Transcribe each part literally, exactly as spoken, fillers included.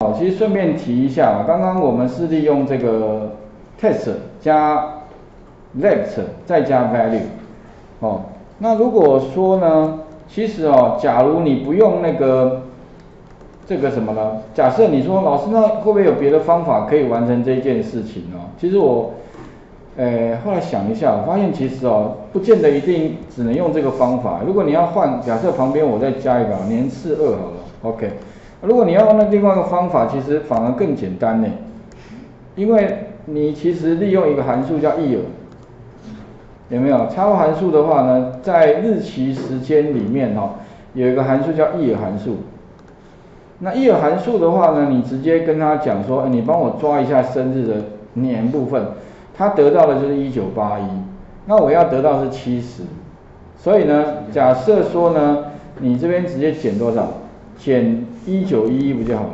好，其实顺便提一下，刚刚我们是利用这个 test 加 left 再加 value， 哦，那如果说呢，其实哦，假如你不用那个这个什么呢？假设你说老师，那会不会有别的方法可以完成这件事情呢？其实我，呃，后来想一下，我发现其实哦，不见得一定只能用这个方法。如果你要换，假设旁边我再加一个年次二好了 ，OK。如果你要用那另外一个方法，其实反而更简单呢，因为你其实利用一个函数叫 year， 有没有？插入函数的话呢，在日期时间里面哈、哦，有一个函数叫 year 函数。那year函数的话呢，你直接跟他讲说，哎，你帮我抓一下生日的年部分，他得到的就是一九八一，那我要得到是七十，所以呢，假设说呢，你这边直接减多少？减一九一一不就好了？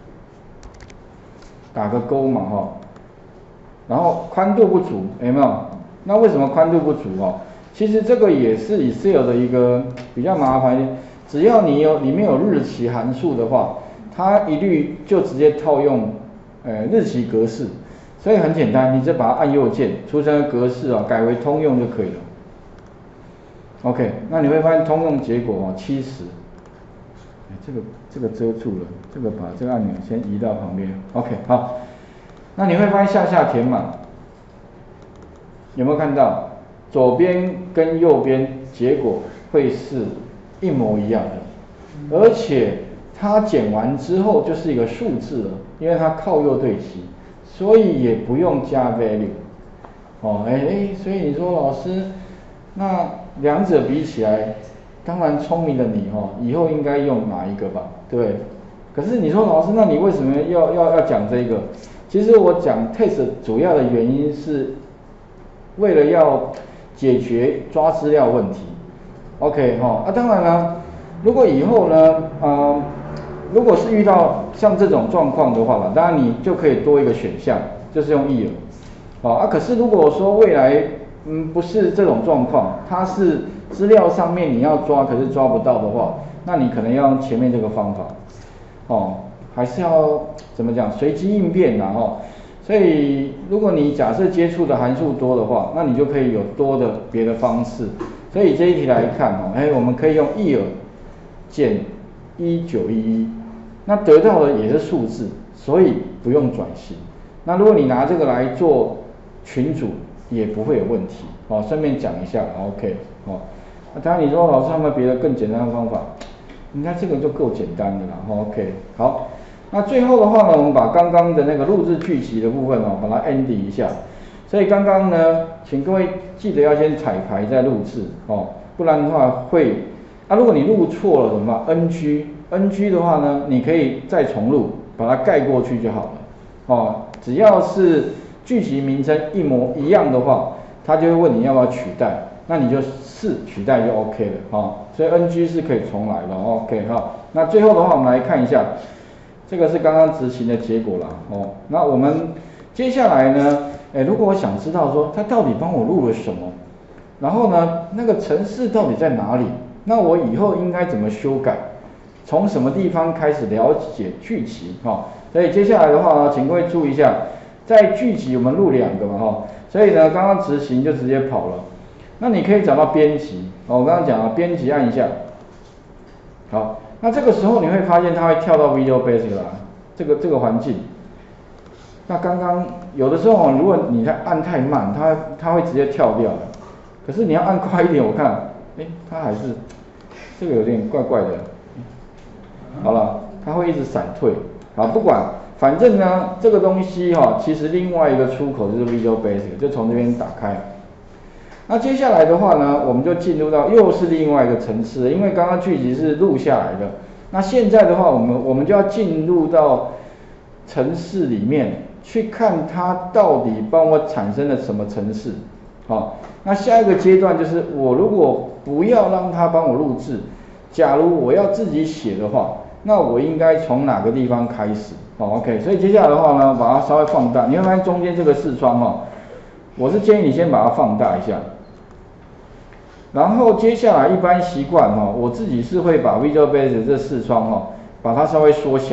打个勾嘛哈，然后宽度不足，有没有？那为什么宽度不足哦？其实这个也是 Excel 的一个比较麻烦一点。只要你有里面有日期函数的话，它一律就直接套用呃日期格式，所以很简单，你只把它按右键，出生的格式啊改为通用就可以了。OK， 那你会发现通用结果哦七十，这个这个遮住了，这个把这个按钮先移到旁边。OK， 好，那你会发现向下填满，有没有看到？左边跟右边结果会是一模一样的，而且它减完之后就是一个数字了，因为它靠右对齐，所以也不用加 value。哦，哎哎，所以你说老师，那两者比起来，当然聪明的你哈、哦，以后应该用哪一个吧？对不对？可是你说老师，那你为什么要要要讲这个？其实我讲 test 主要的原因是为了要解决抓资料问题。OK 哈、哦，啊当然了，如果以后呢，呃，如果是遇到像这种状况的话了，当然你就可以多一个选项，就是用 year。好啊，可是如果说未来嗯不是这种状况，它是资料上面你要抓，可是抓不到的话，那你可能要用前面这个方法，哦，还是要怎么讲随机应变啦哦。所以如果你假设接触的函数多的话，那你就可以有多的别的方式。所以这一题来看哦，哎，我们可以用 year 减一九一一，那得到的也是数字，所以不用转型。那如果你拿这个来做群组，也不会有问题。哦，顺便讲一下 ，OK， 哦。那当然你说老师有没有别的更简单的方法？应该这个就够简单的了 ，OK， 好。那最后的话呢，我们把刚刚的那个录制剧集的部分哦，把它 end 一下。所以刚刚呢，请各位记得要先彩排再录制哦，不然的话会啊，如果你录错了怎么办 ？N G N G 的话呢，你可以再重录，把它盖过去就好了哦。只要是剧集名称一模一样的话，他就会问你要不要取代，那你就是取代就 OK 了哦。所以 N G 是可以重来的 ，OK 哈。那最后的话，我们来看一下。这个是刚刚执行的结果啦，哦，那我们接下来呢，哎，如果我想知道说它到底帮我录了什么，然后呢，那个程式到底在哪里，那我以后应该怎么修改，从什么地方开始了解剧集，哈、哦，所以接下来的话呢，请各位注意一下，在剧集我们录两个嘛，哈、哦，所以呢，刚刚执行就直接跑了，那你可以找到编辑，哦，我刚刚讲了，编辑按一下，好。那这个时候你会发现它会跳到 Visual Basic 啦，这个这个环境。那刚刚有的时候如果你在按太慢，它它会直接跳掉的。可是你要按快一点，我看，哎，它还是这个有点怪怪的。好了，它会一直闪退。好，不管，反正呢，这个东西哈、哦，其实另外一个出口就是 Visual Basic， 就从这边打开。那接下来的话呢，我们就进入到又是另外一个层次，因为刚刚剧集是录下来的，那现在的话，我们我们就要进入到程式里面去看它到底帮我产生了什么程式。好，那下一个阶段就是我如果不要让它帮我录制，假如我要自己写的话，那我应该从哪个地方开始？好 ，OK， 所以接下来的话呢，把它稍微放大，你会发现中间这个视窗哈，我是建议你先把它放大一下。然后接下来一般习惯哈，我自己是会把 Visual Basic 这视窗哈，把它稍微缩小，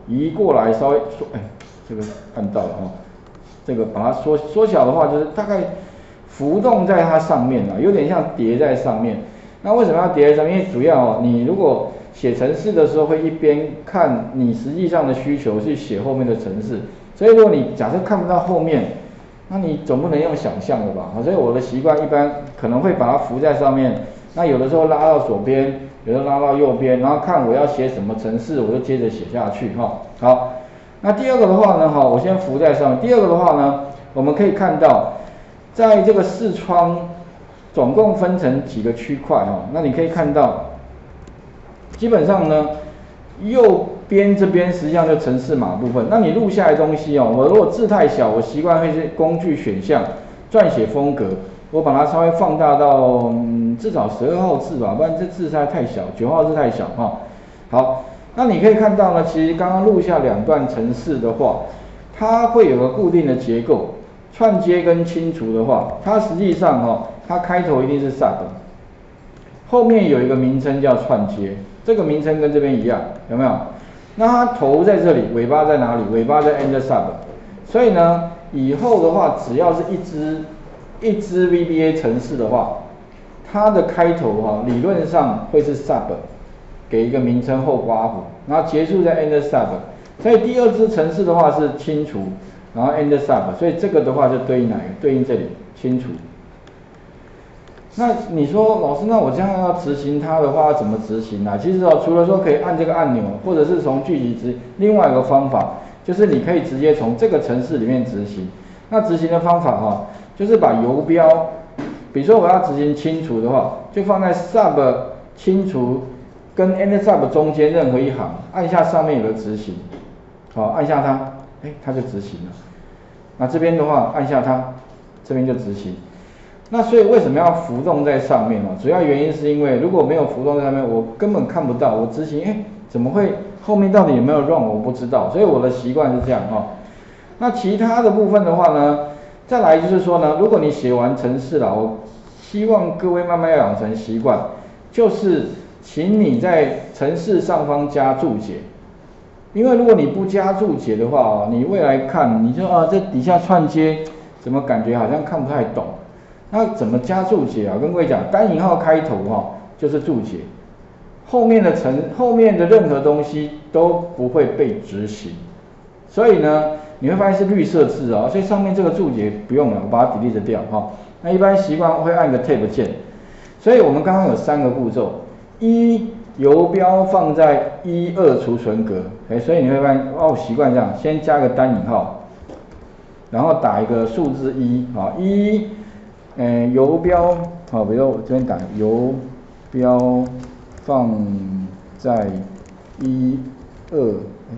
移过来稍微缩，哎，这个按到了哈，这个把它缩缩小的话，就是大概浮动在它上面啊，有点像叠在上面。那为什么要叠在上面？因为主要哦，你如果写程式的时候会一边看你实际上的需求去写后面的程式，所以如果你假设看不到后面，那你总不能用想象的吧？所以我的习惯一般可能会把它浮在上面，那有的时候拉到左边，有的拉到右边，然后看我要写什么程式，我就接着写下去哈。好，那第二个的话呢，哈，我先浮在上面。第二个的话呢，我们可以看到，在这个视窗总共分成几个区块哈，那你可以看到，基本上呢，右边这边实际上就程式码部分。那你录下来的东西哦，我如果字太小，我习惯会是工具选项、撰写风格，我把它稍微放大到、嗯、至少十二号字吧，不然这字实在太小，九号字太小哈。好，那你可以看到呢，其实刚刚录下两段程式的话，它会有个固定的结构，串接跟清除的话，它实际上哈、哦，它开头一定是 sub， 后面有一个名称叫串接，这个名称跟这边一样，有没有？那它头在这里，尾巴在哪里？尾巴在 end sub， 所以呢，以后的话，只要是一支一支 V B A 程式的话，它的开头哈、啊，理论上会是 sub， 给一个名称后刮弧，然后结束在 end sub， 所以第二支程式的话是清除，然后 end sub， 所以这个的话就对应哪个？对应这里清除。那你说老师，那我这样要执行它的话，要怎么执行啊？其实哦，除了说可以按这个按钮，或者是从具体执，另外一个方法就是你可以直接从这个程式里面执行。那执行的方法哈、哦，就是把游标，比如说我要执行清除的话，就放在 sub 清除跟 end sub 中间任何一行，按下上面有个执行，好，按下它，哎，它就执行了。那这边的话，按下它，这边就执行。那所以为什么要浮动在上面呢？主要原因是因为如果没有浮动在上面，我根本看不到我执行，哎，怎么会后面到底有没有 run 我不知道，所以我的习惯是这样哈。那其他的部分的话呢，再来就是说呢，如果你写完程式了，我希望各位慢慢要养成习惯，就是请你在程式上方加注解，因为如果你不加注解的话，你未来看你就啊这底下串接怎么感觉好像看不太懂。那怎么加注解啊？跟各位讲，单引号开头哈、哦、就是注解，后面的程后面的任何东西都不会被执行，所以呢你会发现是绿色字啊、哦，所以上面这个注解不用了，我把它 delete 掉哈、哦。那一般习惯会按个 tab 键，所以我们刚刚有三个步骤：一游标放在一二储存格，哎，所以你会发现哦，习惯这样，先加个单引号，然后打一个数字一啊一。嗯，游标好，比如说我这边打游标放在一二，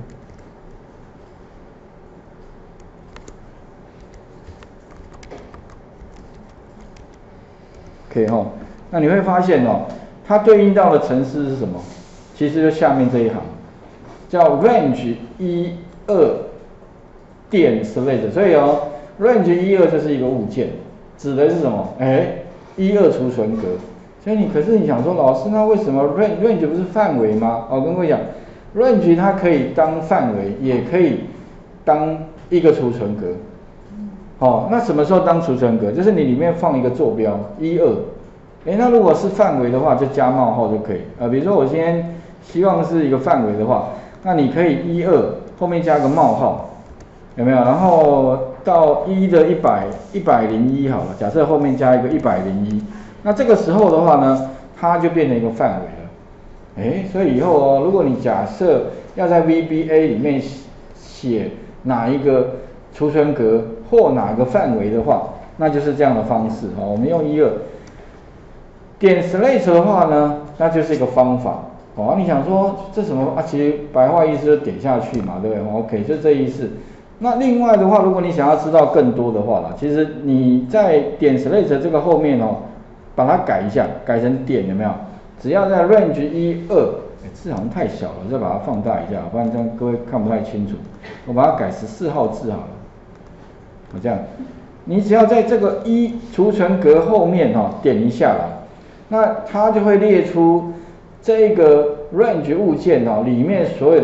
可以哈。那你会发现哦，它对应到的程式是什么？其实就下面这一行，叫 range 一二点 select， 所以哦 range 一二就是一个物件。指的是什么？哎，一二储存格。所以你可是你想说，老师，那为什么 range range 不是范围吗？我、哦、跟各位讲 ，range 它可以当范围，也可以当一个储存格。哦，那什么时候当储存格？就是你里面放一个坐标一二。哎，那如果是范围的话，就加冒号就可以。呃，比如说我今天希望是一个范围的话，那你可以一二后面加个冒号，有没有？然后到一的一百一百零一好了，假设后面加一个一百零一，那这个时候的话呢，它就变成一个范围了。哎，所以以后哦，如果你假设要在 V B A 里面写哪一个储存格或哪个范围的话，那就是这样的方式哈。我们用一二点 select 的话呢，那就是一个方法。哦，你想说这什么啊？其实白话意思就点下去嘛，对不对 ？OK， 就这意思。那另外的话，如果你想要知道更多的话啦，其实你在点 select 这个后面哦，把它改一下，改成点有没有？只要在 range 一二，哎，字好像太小了，再把它放大一下，不然这样各位看不太清楚。我把它改十四号字好了，我这样，你只要在这个一储存格后面哈、哦、点一下啦，那它就会列出这个 range 物件哦里面所有的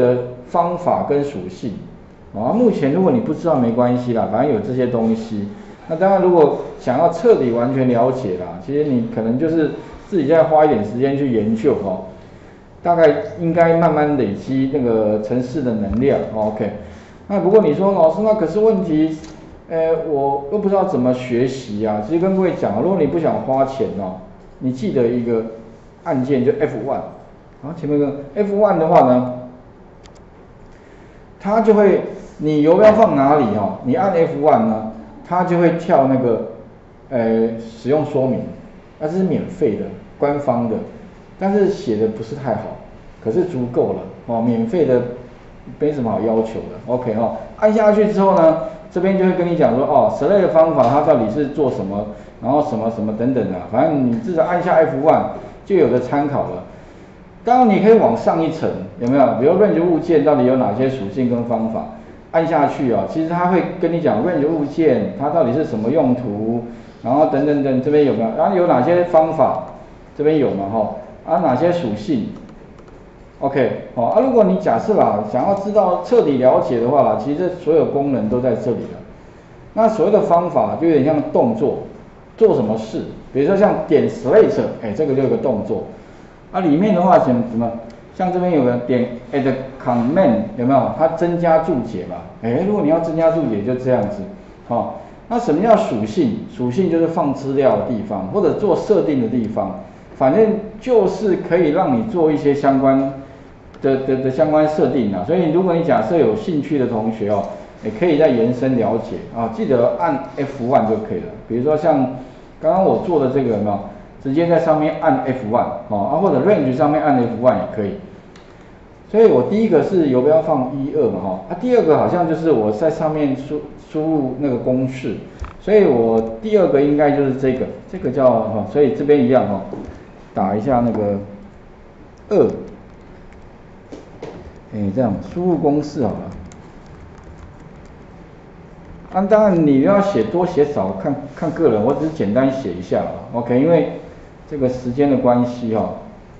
方法跟属性。啊，目前如果你不知道没关系啦，反正有这些东西。那当然，如果想要彻底完全了解啦，其实你可能就是自己再花一点时间去研究哦，大概应该慢慢累积那个程式的能量。OK， 那不过你说老师，那可是问题，呃，我又不知道怎么学习啊。其实跟各位讲，如果你不想花钱哦，你记得一个按键就 F 一， 好，前面一个 F 一 的话呢，它就会。你游标放哪里哦？你按 F 一 呢，它就会跳那个，呃，使用说明，那这是免费的，官方的，但是写的不是太好，可是足够了哦，免费的没什么好要求的 ，OK 哦，按下去之后呢，这边就会跟你讲说哦，select 的方法它到底是做什么，然后什么什么等等的，反正你至少按下 F 一 就有的参考了。当然你可以往上一层，有没有？比如 range 物件到底有哪些属性跟方法？按下去啊，其实它会跟你讲 range 物件它到底是什么用途，然后等等等，这边有没有？然后有哪些方法？这边有嘛哈？啊，哪些属性 ？OK， 好啊。如果你假设啦，想要知道彻底了解的话啦，其实所有功能都在这里了。那所谓的方法就有点像动作，做什么事？比如说像点 select， 哎，这个就有个动作。啊，里面的话什么什么？像这边有个点 add command 有没有？它增加注解嘛？哎，如果你要增加注解就这样子，好、哦。那什么叫属性？属性就是放资料的地方，或者做设定的地方，反正就是可以让你做一些相关的的的相关设定啊。所以如果你假设有兴趣的同学哦，也可以再延伸了解啊，记得按 F 一 就可以了。比如说像刚刚我做的这个有没有？直接在上面按 F 一 哦，啊或者 range 上面按 F 一 也可以。所以我第一个是游标放一二嘛哈，啊第二个好像就是我在上面输输入那个公式，所以我第二个应该就是这个，这个叫哈，所以这边一样哈，打一下那个二，哎这样输入公式好了。啊当然你要写多写少看看个人，我只是简单写一下 ，OK， 因为这个时间的关系哈。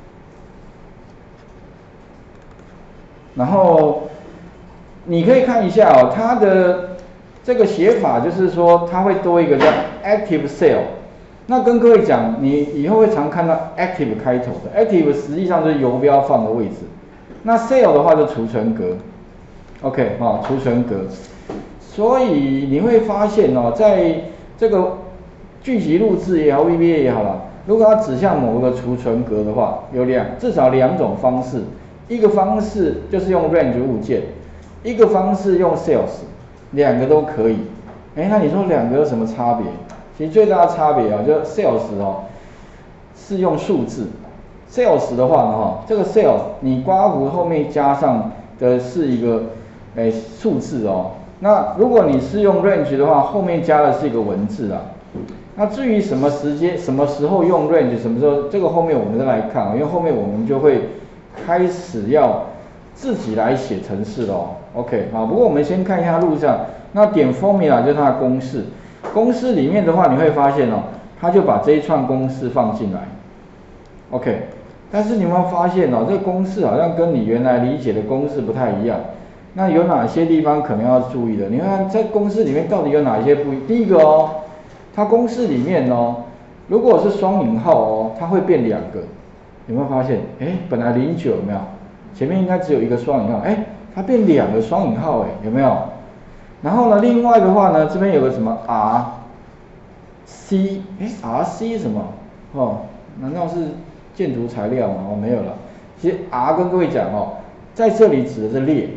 然后你可以看一下哦，它的这个写法就是说，它会多一个叫 active cell。那跟各位讲，你以后会常看到 active 开头的 ，active 实际上就是游标放的位置。那 cell 的话就储存格 ，OK 哦，储存格。所以你会发现哦，在这个剧集录制也好 ，V B A 也好啦，如果要指向某个储存格的话，有两至少两种方式。一个方式就是用 range 物件，一个方式用 sales， 两个都可以。哎，那你说两个有什么差别？其实最大的差别啊，就 sales 哦，是用数字。sales 的话呢，哈，这个 sales 你刮弧后面加上的是一个哎数字哦。那如果你是用 range 的话，后面加的是一个文字啊。那至于什么时间、什么时候用 range， 什么时候，这个后面我们再来看，因为后面我们就会开始要自己来写程式咯 OK， 好，不过我们先看一下路上，那点 formula 就是它的公式，公式里面的话你会发现哦，它就把这一串公式放进来 ，OK， 但是你有没有发现哦，这个公式好像跟你原来理解的公式不太一样，那有哪些地方可能要注意的？你看在公式里面到底有哪些不一？第一个哦，它公式里面哦，如果是双引号哦，它会变两个。有没有发现？哎，本来零九有没有？前面应该只有一个双引号，哎，它变两个双引号，哎，有没有？然后呢，另外的话呢，这边有个什么 R C， 哎 ，R C 什么？哦，难道是建筑材料吗？哦，没有了。其实 R 跟各位讲哦，在这里指的是列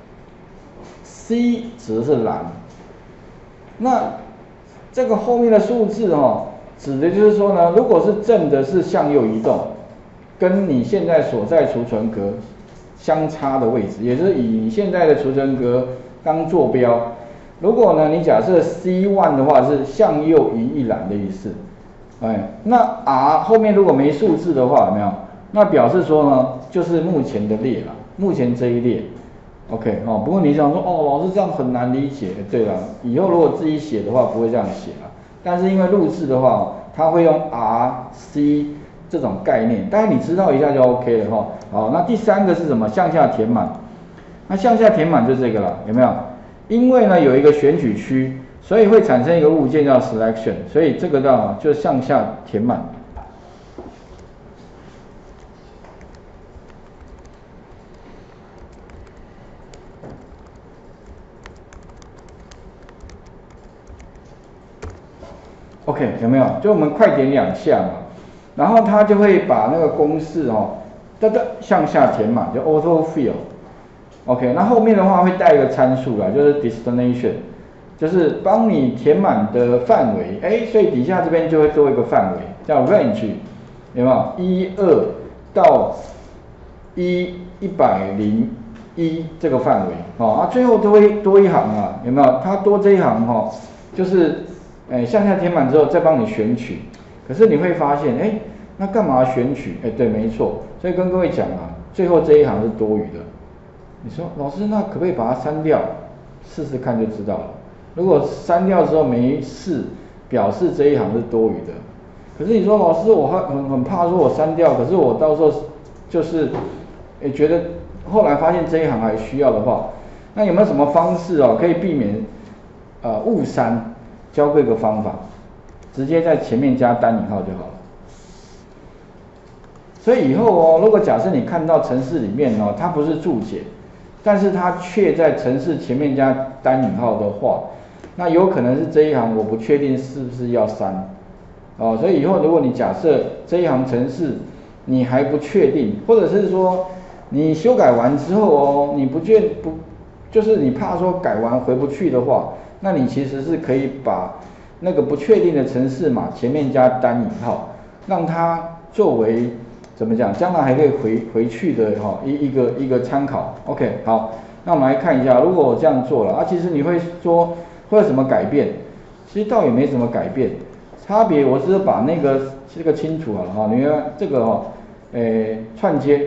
，C 指的是栏。那这个后面的数字哦，指的就是说呢，如果是正的是向右移动。跟你现在所在储存格相差的位置，也就是以你现在的储存格当坐标。如果呢，你假设 C 一 的话是向右移一栏的意思，哎，那 R 后面如果没数字的话，有没有？那表示说呢，就是目前的列了，目前这一列 ，OK 哦。不过你想说，哦，老师这样很难理解，对了，以后如果自己写的话不会这样写了，但是因为录制的话，它会用 R C。这种概念，当然你知道一下就 OK 了哈。好，那第三个是什么？向下填满。 那向下填满就这个了，有没有？因为呢有一个选取区，所以会产生一个物件叫 selection， 所以这个呢就向下填满。OK， 有没有？就我们快点两下嘛，然后它就会把那个公式哦，哒哒向下填满，就 auto fill。OK， 那后面的话会带一个参数啦，就是 destination， 就是帮你填满的范围。哎，所以底下这边就会做一个范围，叫 range， 有没有？一二到一一百零一这个范围，哦，啊，最后都会多一行啊，有没有？它多这一行哈、哦，就是。哎，向下填满之后再帮你选取，可是你会发现，哎，那干嘛选取？哎，对，没错，所以跟各位讲啊，最后这一行是多余的。你说老师，那可不可以把它删掉？试试看就知道了。如果删掉之后没事，表示这一行是多余的。可是你说老师，我很很怕说我删掉，可是我到时候就是哎觉得后来发现这一行还需要的话，那有没有什么方式哦可以避免呃误删？教各个方法，直接在前面加单引号就好了。所以以后哦，如果假设你看到程式里面哦，它不是注解，但是它却在程式前面加单引号的话，那有可能是这一行我不确定是不是要删哦。所以以后如果你假设这一行程式你还不确定，或者是说你修改完之后哦，你不确不就是你怕说改完回不去的话。那你其实是可以把那个不确定的程式码前面加单引号，让它作为怎么讲，将来还可以回回去的哈一一个一个参考。OK， 好，那我们来看一下，如果我这样做了啊，其实你会说会有什么改变？其实倒也没什么改变，差别我是把那个这个清楚好了哈，你看这个哈，诶串接，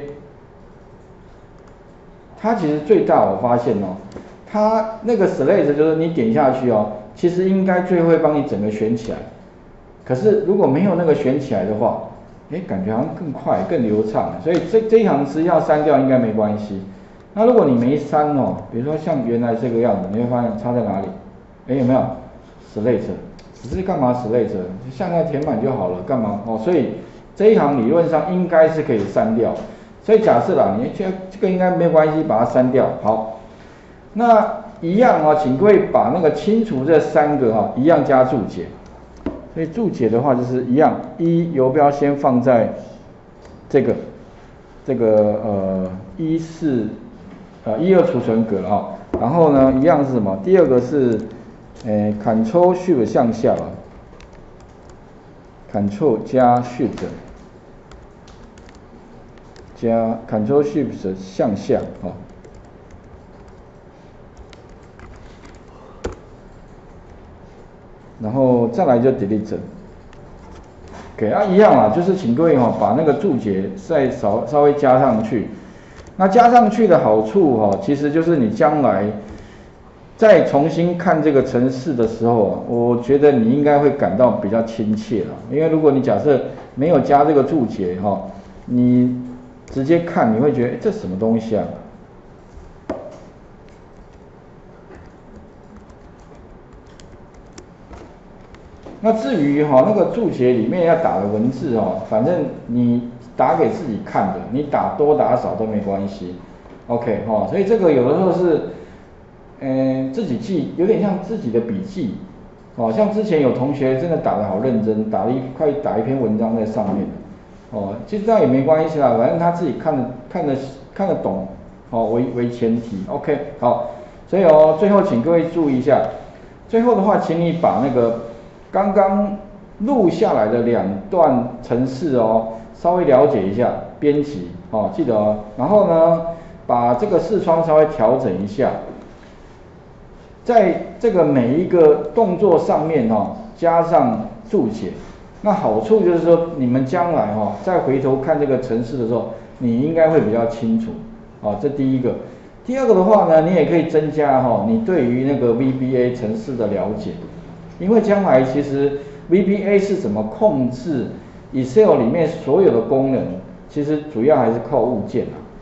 它其实最大我发现哦。它那个 select 就是你点下去哦，其实应该最后会帮你整个选起来。可是如果没有那个选起来的话，哎，感觉好像更快、更流畅。所以这这一行实际上删掉应该没关系。那如果你没删哦，比如说像原来这个样子，你会发现差在哪里？哎，有没有 select？ 只是干嘛 select？ 向下填满就好了，干嘛？哦，所以这一行理论上应该是可以删掉。所以假设啦，你觉得这个应该没关系，把它删掉。好。那一样啊，请各位把那个清除这三个哈、啊，一样加注解。所以注解的话就是一样，一游标先放在这个这个呃一四呃一二储存格了啊，然后呢一样是什么？第二个是呃 Ctrl Shift 向下吧 ，Ctrl 加 Shift 加 Ctrl Shift 向下啊。然后再来就 delete，OK， 啊一样啊，就是请各位哈、哦、把那个注解再稍稍微加上去。那加上去的好处哈、哦，其实就是你将来再重新看这个程式的时候，我觉得你应该会感到比较亲切了。因为如果你假设没有加这个注解哈、哦，你直接看你会觉得这什么东西啊？那至于哈、哦、那个注解里面要打的文字哦，反正你打给自己看的，你打多打少都没关系 ，OK 哈、哦，所以这个有的时候是，嗯、呃、自己记，有点像自己的笔记，哦，像之前有同学真的打得好认真，打了一快打一篇文章在上面，哦，其实这样也没关系啦，反正他自己看得看得看得懂，哦为为前提 ，OK 好，所以哦最后请各位注意一下，最后的话请你把那个。刚刚录下来的两段程式哦，稍微了解一下编辑哦，记得哦。然后呢，把这个视窗稍微调整一下，在这个每一个动作上面哦，加上注解。那好处就是说，你们将来哈、哦、再回头看这个程式的时候，你应该会比较清楚。哦，这第一个。第二个的话呢，你也可以增加哈、哦、你对于那个 V B A 程式的了解。因为将来其实 V B A 是怎么控制 Excel 里面所有的功能，其实主要还是靠物件啊。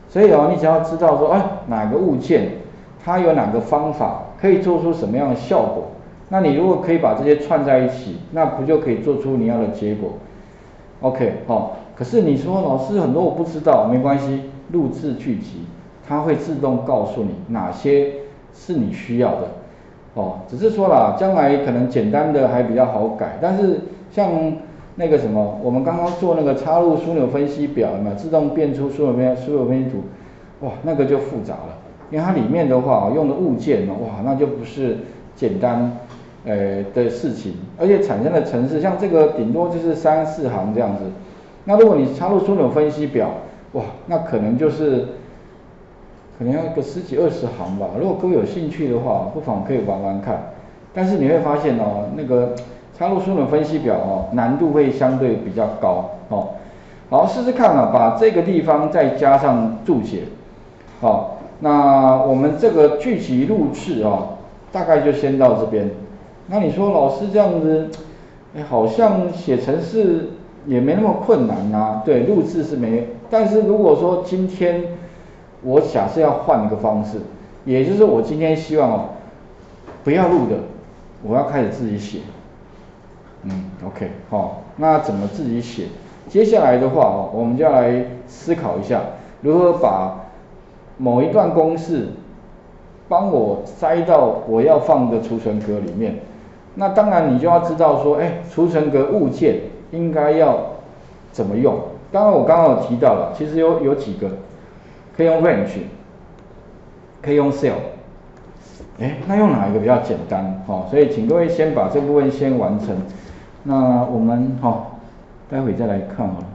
所以哦，你只要知道说，哎，哪个物件它有哪个方法可以做出什么样的效果，那你如果可以把这些串在一起，那不就可以做出你要的结果 ？OK， 哦，可是你说老师很多我不知道，没关系，录制剧集它会自动告诉你哪些是你需要的。哦，只是说啦，将来可能简单的还比较好改，但是像那个什么，我们刚刚做那个插入枢纽分析表，有没有自动变出枢纽分枢纽分析图？哇，那个就复杂了，因为它里面的话用的物件，哇，那就不是简单呃的事情，而且产生的程式，像这个顶多就是三四行这样子。那如果你插入枢纽分析表，哇，那可能就是可能要个十几二十行吧。如果各位有兴趣的话，不妨可以玩玩看。但是你会发现哦，那个插入枢纽分析表哦，难度会相对比较高哦。好，试试看啊，把这个地方再加上注解。好，那我们这个剧集录制啊，大概就先到这边。那你说老师这样子，哎，好像写程式也没那么困难啊。对，录制是没，但是如果说今天我假设要换一个方式，也就是我今天希望哦，不要录的，我要开始自己写。嗯 ，OK， 好，那怎么自己写？接下来的话哦，我们就要来思考一下，如何把某一段公式帮我塞到我要放的储存格里面。那当然你就要知道说，哎，储存格物件应该要怎么用。当然我刚刚有提到了，其实有有几个可以用 range， 可以用 cell。哎，那用哪一个比较简单？哦，所以请各位先把这部分先完成。那我们哈、哦，待会再来看好了。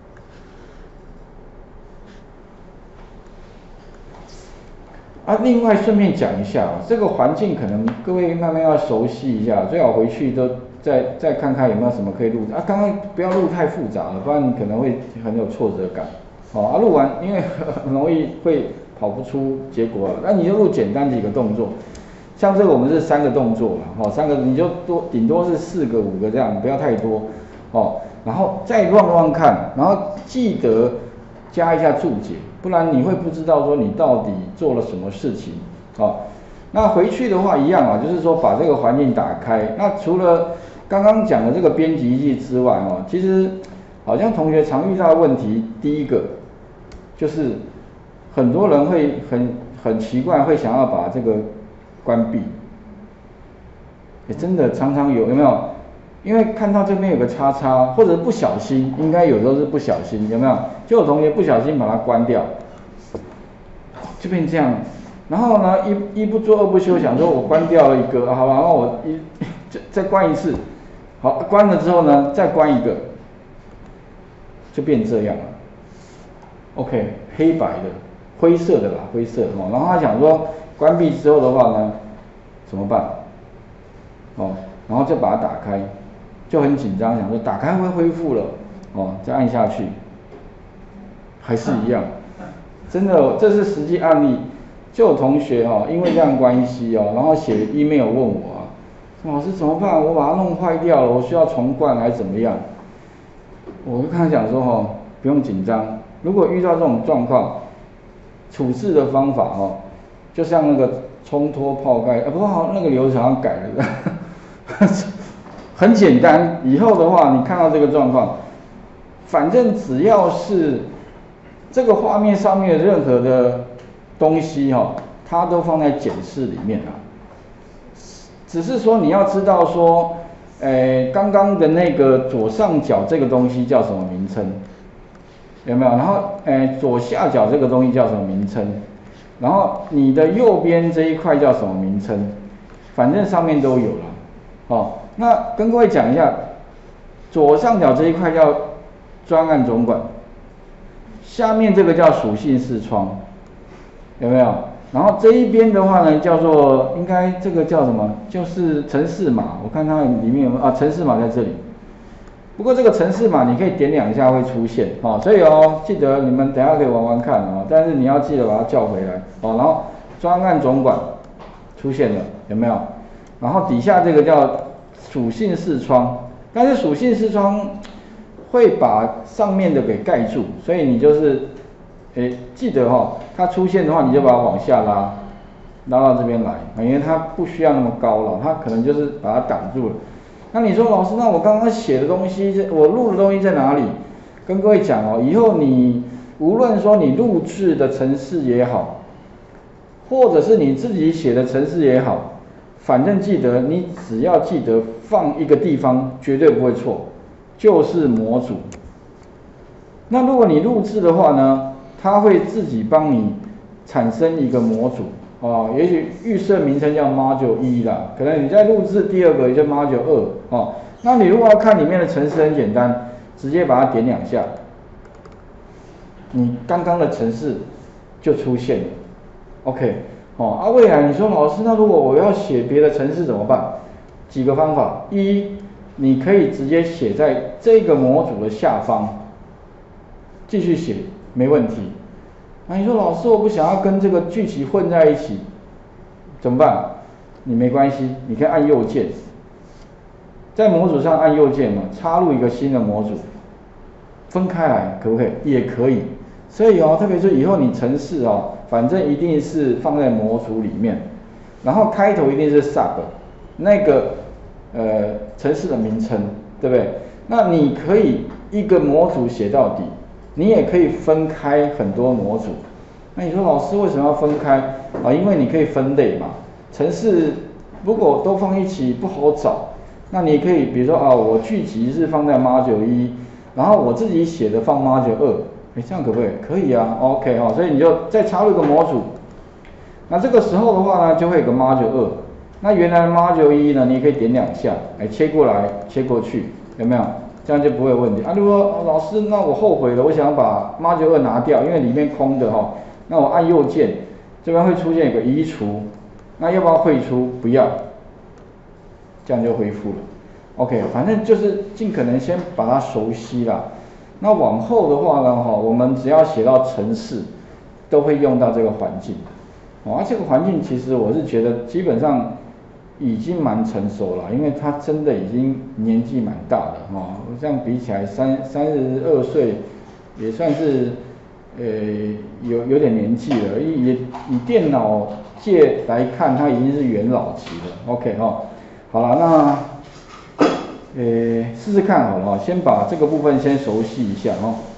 啊，另外顺便讲一下，这个环境可能各位慢慢要熟悉一下，最好回去都再再看看有没有什么可以录啊。刚刚不要录太复杂了，不然你可能会很有挫折感。好、哦，啊，录完因为很容易会跑不出结果了，那你就录简单几个动作。像这个我们是三个动作嘛，哦，三个你就多顶多是四个五个这样，不要太多，哦，然后再乱乱看，然后记得加一下注解，不然你会不知道说你到底做了什么事情，哦，那回去的话一样啊，就是说把这个环境打开。那除了刚刚讲的这个编辑器之外，哦，其实好像同学常遇到的问题，第一个就是很多人会很很奇怪，会想要把这个关闭，也真的常常有，有没有？因为看到这边有个叉叉，或者不小心，应该有时候是不小心，有没有？就有同学不小心把它关掉，就变这样。然后呢，一一不做二不休，想说我关掉了一个，好吧，那我一再关一次，好，关了之后呢，再关一个，就变这样了。OK， 黑白的，灰色的啦，灰色哦。然后他想说。关闭之后的话呢，怎么办？哦，然后再把它打开，就很紧张，想说打开会恢复了，哦，再按下去，还是一样，真的，这是实际案例。就有同学哦，因为这样关系哦，然后写 email 问我啊，老师怎么办？我把它弄坏掉了，我需要重灌还是怎么样？我就跟他讲说哦，不用紧张，如果遇到这种状况，处置的方法哦。就像那个冲脱泡盖，啊，不过那个流程好像改了，很简单。以后的话，你看到这个状况，反正只要是这个画面上面的任何的东西哈、哦，它都放在检视里面啊。只是说你要知道说，诶，刚刚的那个左上角这个东西叫什么名称？有没有？然后，诶，左下角这个东西叫什么名称？然后你的右边这一块叫什么名称？反正上面都有了。哦，那跟各位讲一下，左上角这一块叫专案总管，下面这个叫属性视窗，有没有？然后这一边的话呢，叫做应该这个叫什么？就是程式码。我看它里面有没有啊？程式码在这里。不过这个程式码你可以点两下会出现，哦，所以哦，记得你们等一下可以玩玩看哦，但是你要记得把它叫回来，哦，然后专案总管出现了，有没有？然后底下这个叫属性视窗，但是属性视窗会把上面的给盖住，所以你就是诶，记得哈、哦，它出现的话，你就把它往下拉，拉到这边来，因为它不需要那么高了，它可能就是把它挡住了。那你说老师，那我刚刚写的东西，我录的东西在哪里？跟各位讲哦，以后你无论说你录制的程式也好，或者是你自己写的程式也好，反正记得你只要记得放一个地方，绝对不会错，就是模组。那如果你录制的话呢，它会自己帮你产生一个模组哦，也许预设名称叫 module 一啦，可能你在录制第二个也叫 module 二哦。那你如果要看里面的程式很简单，直接把它点两下，你刚刚的程式就出现了。OK， 哦，啊，未来你说老师，那如果我要写别的程式怎么办？几个方法，一，你可以直接写在这个模组的下方，继续写没问题。那你说老师，我不想要跟这个句集混在一起，怎么办？你没关系，你可以按右键，在模组上按右键嘛，插入一个新的模组，分开来可不可以？也可以。所以哦，特别是以后你程式哦，反正一定是放在模组里面，然后开头一定是 sub 那个呃程式的名称，对不对？那你可以一个模组写到底，你也可以分开很多模组。那你说老师为什么要分开啊？因为你可以分类嘛。程式如果都放一起不好找，那你可以比如说啊，我剧集是放在 module 一，然后我自己写的放 module 二。哎，这样可不可以？可以啊 ，OK 哦，所以你就再插入一个模组，那这个时候的话呢，就会有个 module 二，那原来的 module 一呢，你也可以点两下，哎，切过来，切过去，有没有？这样就不会有问题啊。如果、哦、老师，那我后悔了，我想把 module 二拿掉，因为里面空的哈、哦，那我按右键，这边会出现一个移除，那要不要汇出？不要，这样就恢复了。OK， 反正就是尽可能先把它熟悉啦。那往后的话呢，哈，我们只要写到程式，都会用到这个环境。哦，啊，这个环境其实我是觉得基本上已经蛮成熟了，因为它真的已经年纪蛮大了，哈、哦，这样比起来三三十二岁也算是呃有有点年纪了，以以电脑界来看，它已经是元老级了。OK 哈、哦，好了，那。呃，试试看好了，先把这个部分先熟悉一下哈。